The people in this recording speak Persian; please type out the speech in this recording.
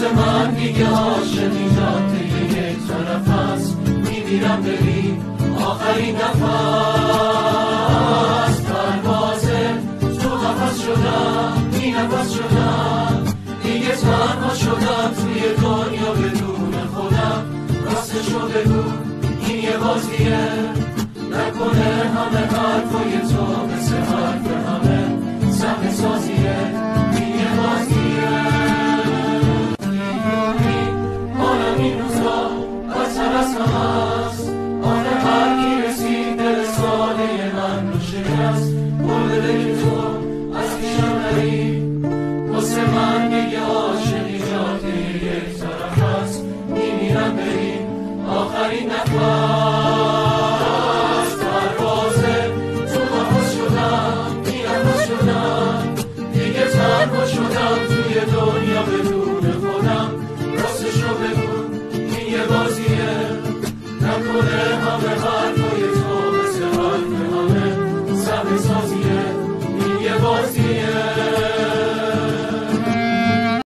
من دیگه عاشقی جاده یک طرف هست، میمیرم ببین آخرین نفس. پروازه تو قفس شدم، بی نفس شدم، دیگه تنها شدم توی دنیا بدون خودم. راستشو بگو این یه بازیه، نکنه همه حرفای تو